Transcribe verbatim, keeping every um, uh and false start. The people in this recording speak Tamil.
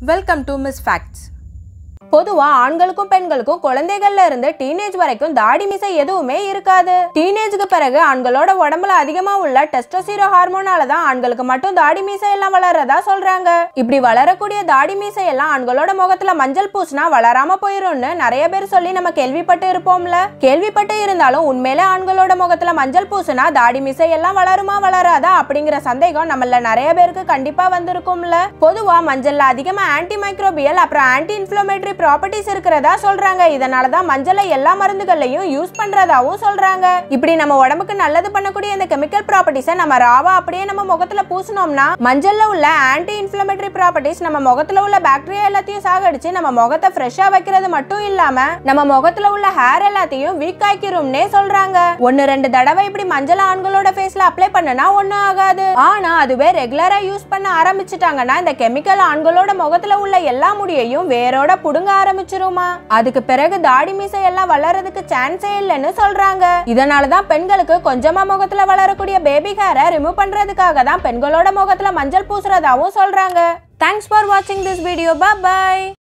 Welcome to Miss Facts. பொதுவா ஆண்களுக்கும் பெண்களுக்கும் குழந்தைகள்ல இருந்து டீனேஜ் வரைக்கும் தாடி மீசை எதுவுமே இருக்காது. டீனேஜ்க்கு பிறகு ஆண்களோட உடம்புல அதிகமா உள்ள டெஸ்டோஸ்டிரோன் ஹார்மோனால தான் ஆண்களுக்கு மட்டும் தாடி மீசை எல்லாம் வளர்றதா சொல்றாங்க. இப்படி வளரக்கூடிய தாடி மீசை எல்லாம் ஆண்களோட முகத்துல மஞ்சள் பூசினா வளராம போயிரும்னு நிறைய பேர் சொல்லி நம்ம கேள்விப்பட்டு இருப்போம்ல. கேள்விப்பட்டு இருந்தாலும் உண்மையிலே ஆண்களோட முகத்துல மஞ்சள் பூசினா தாடி மீசை எல்லாம் வளருமா வளராதா அப்படிங்கிற சந்தேகம் நம்மள நிறைய பேருக்கு கண்டிப்பா வந்திருக்கும்ல. பொதுவா மஞ்சள்ல அதிகமா ஆன்டி மைக்ரோபியல் அப்புறம் ஆன்டி இன்ஃப்ளமேட்டரி ப்ராப்பர்ட்டிஸ் இருக்கிறதா சொல்றாங்க. இதனால தான் மஞ்சளை எல்லா மருந்துகள்லயும் யூஸ் பண்றதாவும் சொல்றாங்க. இப்படி நம்ம உடம்புக்கு நல்லது பண்ணக்கூடிய இந்த கெமிக்கல் ப்ராப்பர்ட்டிஸை நம்ம ராவா அப்படியே நம்ம முகத்துல பூசினோம்னா மஞ்சள்ல உள்ள ஆன்டி இன்ஃப்ளமேட்டரி ப்ராப்பர்ட்டிஸ் நம்ம முகத்துல உள்ள பாக்டீரியா எல்லாத்தையும் சாகடிச்சு நம்ம முகத்தை ஃப்ரெஷ்ஷா வைக்கிறது மட்டும் இல்லாம நம்ம முகத்துல உள்ள ஹேர் எல்லாத்தையும் வீக் ஆக்கிரும்னே சொல்றாங்க. ஒன்னு ரெண்டு தடவை இப்படி மஞ்சள் ஆண்களோட ஃபேஸ்ல அப்ளை பண்ணனா ஒண்ணும் ஆகாது. ஆனா அதுவே ரெகுலரா யூஸ் பண்ண ஆரம்பிச்சிட்டாங்கன்னா இந்த கெமிக்கல் ஆண்களோட முகத்துல உள்ள எல்லா முடியையும் வேரோட புடுங்க ஆரம்பிச்சிருமா. அதுக்கு பிறகு தாடி மீசை எல்லாம் வளர்றதுக்கு சான்ஸே இல்லைன்னு சொல்றாங்க. இதனாலதான் பெண்களுக்கு கொஞ்சமா முகத்துல வளரக்கூடிய பேபி ஹேரை ரிமூவ் பண்றதுக்காக தான் பெண்களோட முகத்துல மஞ்சள் பூசுறதாவும் சொல்றாங்க. Thanks for watching this video. Bye bye.